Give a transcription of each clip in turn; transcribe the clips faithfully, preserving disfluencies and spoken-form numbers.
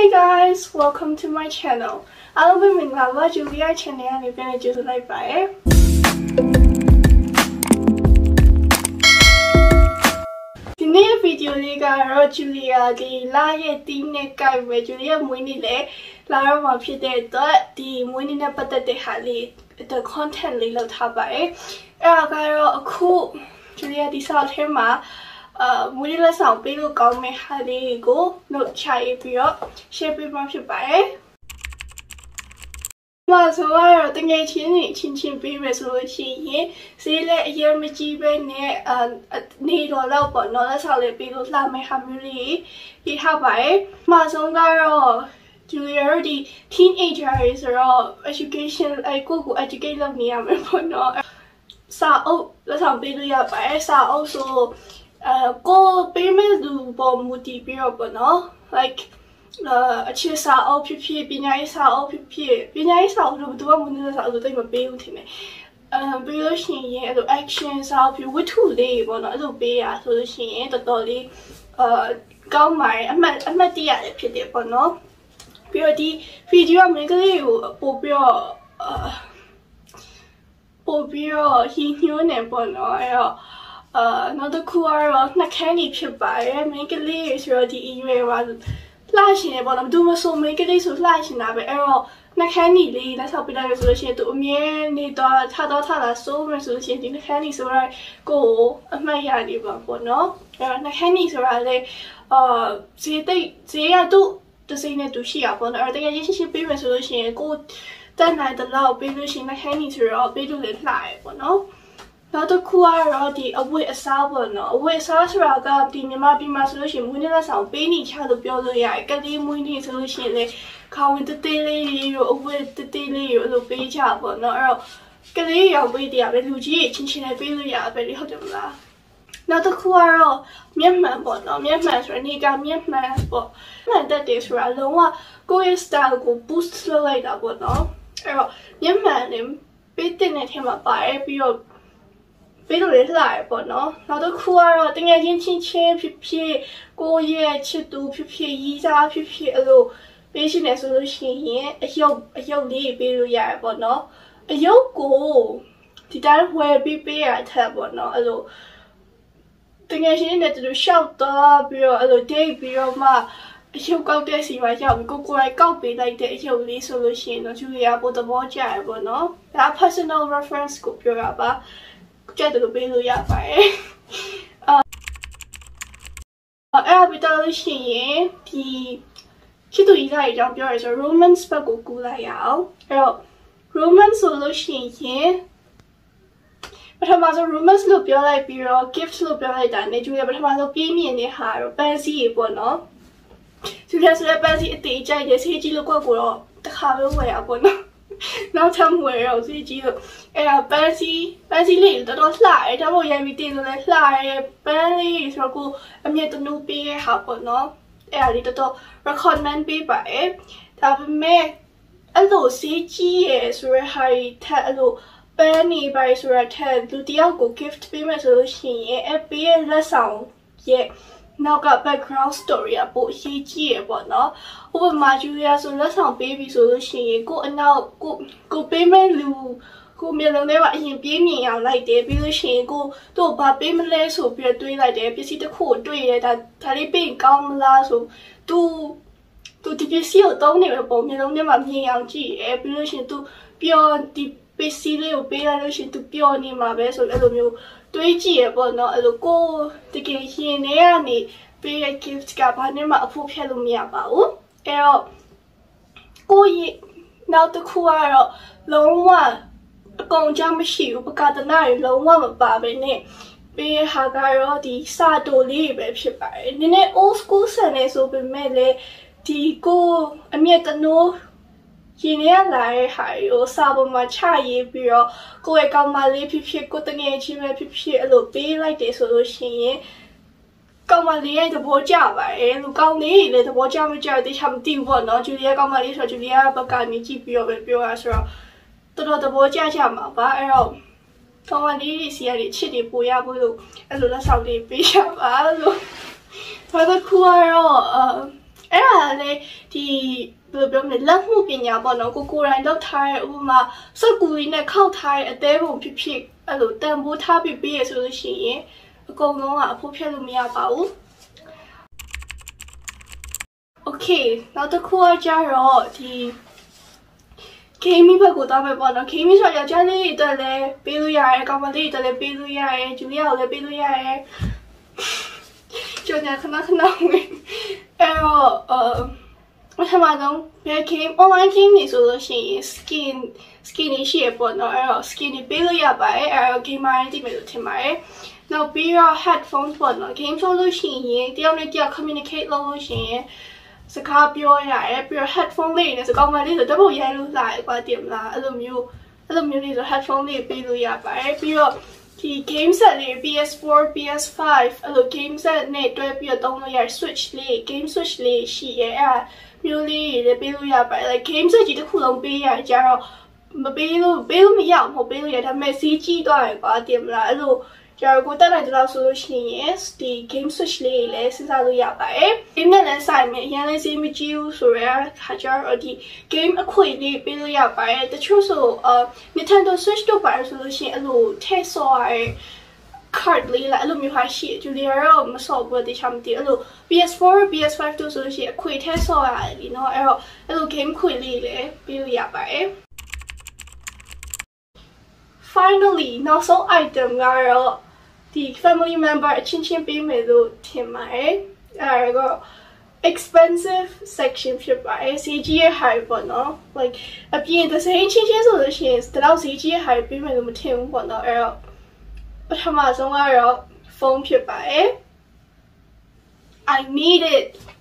Hi guys, welcome to my channel. I'll be making a Julia channel and you're gonna just like by Today's video is Julia the live team guy where Julia winning it. Lara ma phi de dot the winning a patat de hali the content little tabai. Era ga cool Julia the south here ma uh winning la sound be lo kaung me hali go no chai pi yo share pi ma phit ba e ma so wa ta ngai chin ni chin chin pi me so lo chin yin se le a year ma ji be ne uh ni lo lao po no la sao le pi lo la me ha myu li hi ha ba e ma so ga ro Julia the teenagers are all education I go educate love me am no sa o la sao pi lo ya ba sa also uh go payment do bo muti pi ro ba no like uh a chi sa o pi pi pi nya sa o pi pi pi nya sa o do do mo ne sa o do ma pe u tin ne uh bi lo shin yin a action sa o pi wi tu le bo no a lo pe ya so lo shin yin to to li uh ကောင်းပါတယ်အမှတ်အမှတ်တရလည်းဖြစ်တယ်ပေါ့နော်ပြီးတော့ဒီဗီဒီယိုမိန်းကလေးကိုပို့ပြီးတော့အာပို့ပြီးတော့ဟင်းညွှန်းနေပေါ့နော်အဲ့တော့အာနောက်တစ်ခုကတော့နှက်ခမ်းကြီးဖြစ်ပါတယ်မိန်းကလေးဆိုတော့ဒီအရွယ်ကလှရှင်နေပေါ့နော်ဘူးမဆိုမိန်းကလေးဆိုလှရှင်တာပဲအဲ့တော့နှက်ခမ်းကြီးလေးလက်ဆောက်ပြလိုက်လို့ဆိုလို့ရှိရင်သူအမြဲနေတော့ထားတော့ထားတာစိုးမယ်ဆိုလို့ရှိရင်ဒီနှက်ခမ်းကြီးဆိုတော့ကိုယ်အမှတ်ရနေပါပေါ့နော်အဲ့တော့နှက်ခမ်းကြီးဆိုတာလေအာဈေးတိတ်ဈေးရတော့တစိမ့်နဲ့တူရှိရပေါ့နော်အဲ့တကယ်ရရှိရှိပေးမယ်ဆိုလို့ရှိရင်ကိုတက်နိုင်တဲ့လောက်ပေးလို့ရှိရင်နှက်ခမ်းကြီးဆိုတော့ပေးလို့လည်းလှရပေါ့နော်နောက်တစ်ခုကတော့ဒီအဝတ်အစားပေါ့နော်အဝတ်အစားဆိုတာကဒီမြန်မာပြည်မှာဆိုလို့ရှိရင်မွေးနေ့လက်ဆောင်ပေးနေချလို့ပြောလို့ရတယ်ကလေးမွေးနေ့ဆိုလို့ရှိရင်လေခေါင်းဝင်တသေးလေးတွေအဝတ်တသေးလေးတွေအဲ့လိုပေးကြပေါ့နော်အဲ့တော့ကလေးရောင်ပေးတရားပဲလူကြီးချင်းချင်းလည်းပေးလို့ရပဲလေဟုတ်တယ်မလားနောက်တစ်ခုကတော့မျက်မှန်ပေါ့နော်မျက်မှန်ဆိုရင်ဒီကမျက်မှန်ပေါ့မှန်တက်တယ်ဆိုတာလုံးဝကိုယ့်ရဲ့ style ကို boost လုပ်လိုက်တာပေါ့နော်အဲ့တော့မျက်မှန်နဲ့ပေးတဲ့ထဲမှာပါတယ်ပြီးတော့ပေးလို့လည်းလှရပေါ့နော်နောက်တစ်ခုကတော့တကယ်ချင်းချင်းချင်းဖြစ်ဖြစ်ကိုယ့်ရဲ့ချစ်သူဖြစ်ဖြစ်ရီးစားဖြစ်ဖြစ်အဲ့လိုပေးရှင်နေဆိုလို့ရှိရင်အယုတ်အယုတ်လေးပေးလို့ရရပေါ့နော်အယုတ်ကိုဒီတိုင်းဝယ်ပေးပေးရအထက်ပေါ့နော်အဲ့လိုတကယ်ချင်းနဲ့တူရှောက်တော့ပြီးတော့အဲ့လို date ပြီးတော့မှအယုတ်ကောက်တဲ့စီမှာရောက်ပြီးကိုကိုယ်ကောက်ပေးလိုက်တဲ့အယုတ်လေးဆိုလို့ရှိရင်တော့ဂျူလီယာပို့သဘောကျရပေါ့နော်ဒါ personal reference ကိုပြောရပါကျတဲ့လိုပေးလို့ရပါတယ်အာအဲ့အပိတော်လို့ရှိရင်ဒီချစ်သူကြီးသားအကြောင်းပြောရဆို romance ဘက်ကိုကူလိုက်ရအောင်အဲ့တော့ romance ဆိုလို့ရှိရင်ပထမဆုံး romance လို့ပြောလိုက်ပြီးတော့ gift လို့ပြောလိုက်တာနဲ့ကျူရပထမဆုံးပြင်းမြင်တဲ့ဟာတော့ fancy ရေပေါ့နော်ကျူရဆိုတဲ့ fancy အတေးကြိုက်တဲ့ဆေးကြီးလို့ကွက်ကိုတော့တစ်ခါပဲဝယ်ရပေါ့နော်နောက်ထပ်ဝယ်ရောဆေးကြီးလို့အဲ့ဒါ fancy fancy လေးတော်တော်လှရဲဒါမို့ရန်ပြီးတင်လို့လည်းလှရဲပန်းလေးဆိုတော့ကိုအမြဲတမ်းပေးရဟာပေါ့နော်အဲ့ဒါလေးတော်တော် recommend ပေးပါတယ်ဒါပေမဲ့အဲ့လိုဆေးကြီးရယ်ဆိုရဟာထက်အဲ့လိုပန်းနေပါဆိုရထက်လူတယောက်ကို gift ပေးမယ်ဆိုလို့ရှိရင်အပေးရလက်ဆောင်ရဲ့နောက်က background story အပို့ရေးကြည့်ရပေါ့နော်ဥပမာဂျူလီယာဆိုလက်ဆောင်ပေးပြီဆိုလို့ရှိရင်ကိုအနောက်ကိုကိုပေးမဲ့လူကိုမျိုးလုံးထဲမှာအရင်ပြေးမြင်အောင်လိုက်တယ်ပြီးလို့ရှိရင်ကိုတို့ဘာပေးမလဲဆိုပြီးတွေးလိုက်တယ်ပစ္စည်းတစ်ခုကိုတွေးရတာဒါလေးပေးကောင်းမလားဆိုသူသူဒီပစ္စည်းကိုတောင်းနေပဲပုံမျိုးလုံးထဲမှာမြင်အောင်ကြည့်ရပြီးလို့ရှိရင်သူပျော်ဒီပစ္စည်းလေးကိုပေးလိုက်လို့ရှိရင်သူပျော်နေမှာပဲဆိုအဲ့လိုမျိုးတွေးကြည့်ရပေါ့နော်အဲ့လိုကိုတကယ်ရင်ထဲကနေပေးတဲ့ gift ကဘာနဲ့မှအဖို့ဖြတ်လို့မရပါဘူးအဲ့တော့ကိုရဲ့နောက်တစ်ခုကတော့လုံးဝအကုန်ကြမရှိဘူးပကတနာတွေလုံးဝမပါဘဲနဲ့ပေးရဟာကတော့ဒီစာတိုလေးပဲဖြစ်ပါတယ်နည်းနည်း old school ဆန်နေဆိုပေမဲ့လေဒီကိုအမြဲတနိုးရင်ရလာတဲ့ဟာကိုစာပေါ်မှာချရေးပြီးတော့ကိုယ့်ရဲ့ကောင်းမလေးဖြစ်ဖြစ်ကိုတငယ်ချင်းပဲဖြစ်ဖြစ်အဲ့လိုပေးလိုက်တယ်ဆိုလို့ရှိရင်ကောင်းမလေးရဲ့သဘောကျပါတယ်လူကောင်းလေးလည်းသဘောကျမကျတဲ့ချာမသိဘူးပေါ့နော်ဂျူလီယာကောင်းမလေးဆိုတော့ဂျူလီယာဘက်ကနေကြည့်ပြီးတော့ပဲပြောရဆိုတော့တော်တော်သဘောကျကြမှာပါအဲ့တော့ကောင်းမလေးစီရတဲ့ချစ်တွေပိုရဖို့လို့အဲ့လိုလက်ဆောင်လေးပေးရပါလို့ဘာသာခုကတော့အဲ့ဒါလည်းဒီဘယ်လိုပြောမလဲလက်မှုပညာပေါ့နော်ကိုကိုယ်တိုင်လောက်ထားတဲ့ဥပမာစက်ကူလေးနဲ့ခောက်ထားတဲ့အသေးပုံဖြစ်ဖြစ်အဲ့လိုတန်ဖိုးထားပြီးပေးရဆိုလို့ရှိရင်အကုန်လုံးကအဖို့ဖြတ်လို့မရပါဘူး Okay နောက်တစ်ခုကကြတော့ဒီ gaming ဘက်ကိုသွားမယ်ပေါ့နော် gaming ဆိုတော့ယောက်ျားလေးတွေအတွက်လည်းပေးလို့ရတယ်ကောင်မလေးတွေအတွက်လည်းပေးလို့ရတယ်ဂျူလီယာကိုလည်းပေးလို့ရတယ်ကျွန်တော်ခဏခဏဝင်အဲ့တော့အပထမဆုံးဘယ် game online game နေဆိုလို့ရှိရင် skin skin တွေရှိရပေါ့နော်အဲ့တော့ skin တွေပေးလို့ရပါတယ်အဲ့တော့ gamer တွေတိမယ်လို့ထင်ပါတယ်နောက်ပြီးတော့ headphones ပေါ့နော် game ဆိုလို့ရှိရင်တယောက်နဲ့တယောက် communicate လုပ်လို့ရှိရင်စကားပြောရတယ်ပြီးတော့ headphone လေးနဲ့စကောင်းမလေးဆိုတပုတ်ရိုက်လို့လာကွာတင်မလားအဲ့လိုမျိုးအဲ့လိုမျိုးလေးဆို headphone လေးပေးလို့ရပါတယ်ပြီးတော့ဒီ game set လေး P S four P S five အဲ့လို game set နဲ့တွဲပြီးတော့သုံးလို့ရ switch လေး game switch လေးရှိရဲအဲ့မျိုးလေးလည်းပေးလို့ရပါတယ် like game set ကြီးတစ်ခုလုံးပေးရကြတော့မပေးလို့ပေးလို့မရအောင်မဟုတ်ပေးလို့ရဒါပေမဲ့စီးကြီးသွားရကွာတင်မလားအဲ့လိုကျတော့ကိုတက်နိုင်တဲ့ဆိုလို့ရှိရင်ဒီ game switch လေးလည်းစဉ်းစားလို့ရပါတယ်။ game နဲ့လည်းဆိုင်မယ်အရင်လေးစီးမကြည့်ဘူးဆိုရခါကျတော့ဒီ game အခွင့်အရေးပေးလို့ရပါတယ်။တချို့ဆိုအာ Nintendo Switch တို့ပါဆိုလို့ရှိရင်အဲ့လိုထည့်ဆော့ရတဲ့ card လေးလာအဲ့လိုမျိုးဟာရှိတယ်။ Julia ရောမဆော့ဘူးတခြားမသိအဲ့လို P S four P S five တို့ဆိုလို့ရှိရင်အခွင့်ထည့်ဆော့ရတယ်လीเนาะအဲ့တော့အဲ့လို game ခွင့်လေးလည်းပေးလို့ရပါတယ်။ Finally နောက်ဆုံး item ကတော့ဒီ family member အချင်းချင်းပေးမယ်လို့ထင်ပါတယ်အဲ့တော့ expensive section ဖြစ်ပါတယ်စီကြီးရဲ့ high ပေါ့နော် like အပြင်တစ်စိမ်းချင်းချင်းဆိုလို့ရှိရင်ဒီလောက်စီကြီးရဲ့ high ပေးမယ်လို့မထင်ဘူးပေါ့နော်အဲ့တော့ပထမဆုံးကတော့ phone ဖြစ်ပါတယ် I need it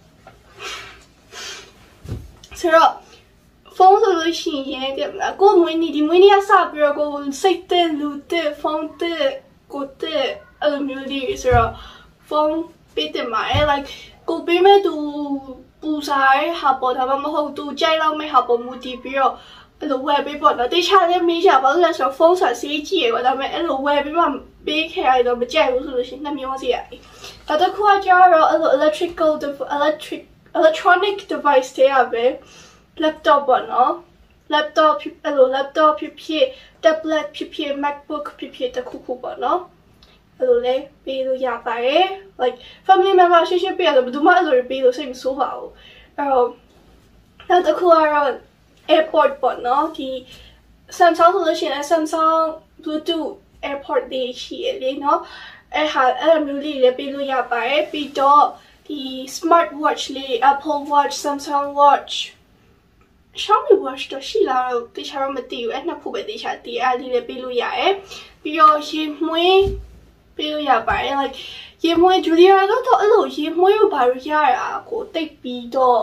ဆိုတော့ phone ဆိုလို့ရှိရင်တဲ့မလားကိုမွေးနေဒီမွေးနေရစပြီးတော့ကိုစိတ်တဲ့လူတဲ့ phone တဲ့ကိုတဲ့အဲ့လိုမျိုးလေးဆိုတော့ phone ပေးတယ်မှာ like ကိုပေးမဲ့သူပူစားရဲ့ဟာပေါ်ဒါမှမဟုတ်သူကြိုက်လောက်မဲ့ဟာပေါ်မူတည်ပြီးတော့အဲ့လိုဝယ်ပေးပေါ့နော်တေချာလည်းမေးကြပါလို့လဲဆိုတော့ phone ဆိုစီးကြည့်ရပါဒါပေမဲ့အဲ့လိုဝယ်ပေးမှပေးခဲ့ရတော့မကြိုက်ဘူးဆိုလို့ရှိရင်နှမျိုးစီရတယ်။နောက်တစ်ခုကကျတော့အဲ့လို electrical electric electronic device တွေရပဲ laptop ပေါ့နော် laptop အဲ့လို laptop ဖြစ်ဖြစ် tablet ဖြစ်ဖြစ် macbook ဖြစ်ဖြစ်တခုခုပေါ့နော်အဲ့လိုလေပေးလို့ရပါတယ် like family member ရှိရှိပေးရတော့ဘယ်သူမှအဲ့လိုပေးလို့စိတ်မဆိုးပါဘူးအဲ့တော့နောက်တစ်ခုကတော့ airport ပေါ့နော်ဒီ Samsung ဆိုလို့ရှိရင် Samsung Bluetooth airport တွေရှိရလေနော်အဲ့ဟာအဲ့မျိုးလေးလည်းပေးလို့ရပါတယ်ပြီးတော့ဒီ smart watch လေး Apple Watch Samsung Watch Xiaomi Watch တော့ရှိလာတော့တခြားတော့မသိဘူးအဲ့နှစ်ခုပဲတခြားတည်အဲ့ဒီလည်းပေးလို့ရတယ်ပြီးတော့ရေမွေးပေးလို့ရပါတယ် like ရေမွေး Julia ကတော့အဲ့လိုရေမွေးကိုဘာလို့ရရကိုတိတ်ပြီးတော့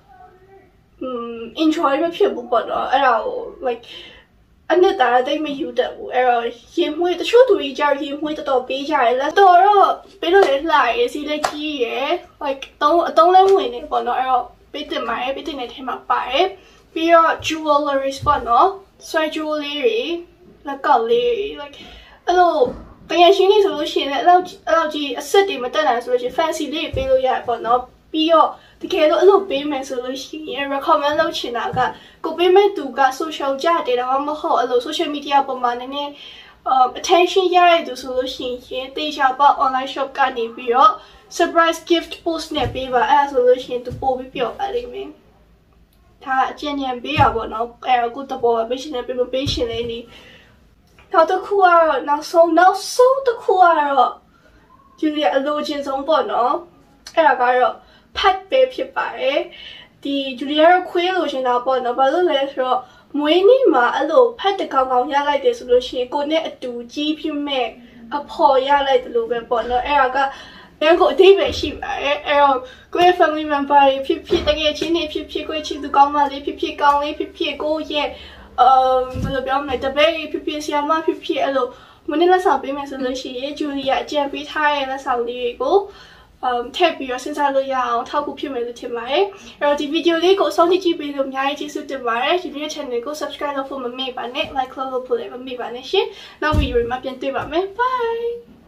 um enjoy မဖြစ်ဘူးပေါ့နော်အဲ့ဒါကို like အနှစ်သာရတိတ်မယူတတ်ဘူးအဲ့တော့ရေမွေးတချို့သူကြီးကြရေမွေးတော်တော်ပေးကြတယ်လက်တော်တော့ပေးလို့လည်းလှရစီလည်းကြီးရယ် like အတုံးအတုံးလည်းဝင်နေပေါ့နော်အဲ့တော့ပေးတင်ပါတယ်ပေးတင်တဲ့ထဲမှာပါတယ်ပြီးတော့ jewelry ပေါ့နော်ဆွဲ jewelry တွေလက်ကောက်လေး like အဲ့လိုတကယ်ရှင်းနေဆိုလို့ရှိရင်လည်းအဲ့လိုအဲ့လိုကြီးအစစ်တွေမတက်နိုင်ဆိုလို့ရှိရင် fancy လေးပေးလို့ရတယ်ပေါ့နော်ပြီးတော့တကယ်လို့အဲ့လိုပေးမယ်ဆိုလို့ရှိရင် recommend လုပ်ချင်တာကကိုပေးမဲ့သူက social ကြတယ်တော့မဟုတ်အဲ့လို social media ပေါ်မှာနည်းနည်း attention ရရတဲ့သူဆိုလို့ရှိရင်တေချာပေါ့ online shop ကနေပြီးတော့ surprise gift post နဲ့ပေးပါအဲ့ဒါဆိုလို့ရှိရင်သူပို့ပြီးပြောပါလိမ့်မယ်ဒါအကျဉ်းဉာဏ်ပေးရပါတော့အဲ့အခုတပေါ်ပေးရှင်နဲ့ပေးမပေးရှင်လေးနေနောက်တစ်ခုကတော့နောက်ဆုံးနောက်ဆုံးတစ်ခုကတော့ဒီလိုအလိုချင်ဆုံးပေါ့နော်အဲ့ဒါကတော့ pet ပဲဖြစ်ပါတယ်ဒီ Julia ရခွေးလိုချင်တာပေါ့နော်ဘာလို့လဲဆိုတော့မွေးနေ့မှာအဲ့လို pet တကောင်ကောင်ရလိုက်တယ်ဆိုလို့ရှိရင်ကိုနဲ့အတူကြီးဖြစ်မဲ့အဖော်ရလိုက်တယ်လို့ပဲပေါ့နော်အဲ့ဒါကအဲ့ကိုအသေးပဲရှိပါတယ်အဲ့တော့ကိုယ့် family member တွေဖြစ်ဖြစ်တကယ်ချင်းတွေဖြစ်ဖြစ်ကိုယ့်ချစ်သူကောင်းမလေးဖြစ်ဖြစ်ကောင်းလေးဖြစ်ဖြစ်ကိုယ့်ရဲ့အမ်ဘယ်လိုပြောမလဲတပည့်ဖြစ်ဖြစ်ဆရာမဖြစ်ဖြစ်အဲ့လိုမနေ့လက်ဆောင်ပေးမယ်ဆိုလို့ရှိရင် Julia အကြံပေးထားတဲ့လက်ဆောင်လေးတွေကိုအမ်ထည့်ပြီးတော့စဉ်းစားလို့ရအောင်ထောက်ကူဖြစ်မယ်လို့ထင်ပါတယ်အဲ့တော့ဒီဗီဒီယိုလေးကိုအဆုံးထိကြည့်ပေးလို့အများကြီးကျေးဇူးတင်ပါတယ် Julia channel ကို subscribe လုပ်ဖို့မမေ့ပါနဲ့ like လုပ်ဖို့လည်းမမေ့ပါနဲ့ရှင်နောက်ဗီဒီယိုမှာပြန်တွေ့ပါမယ် bye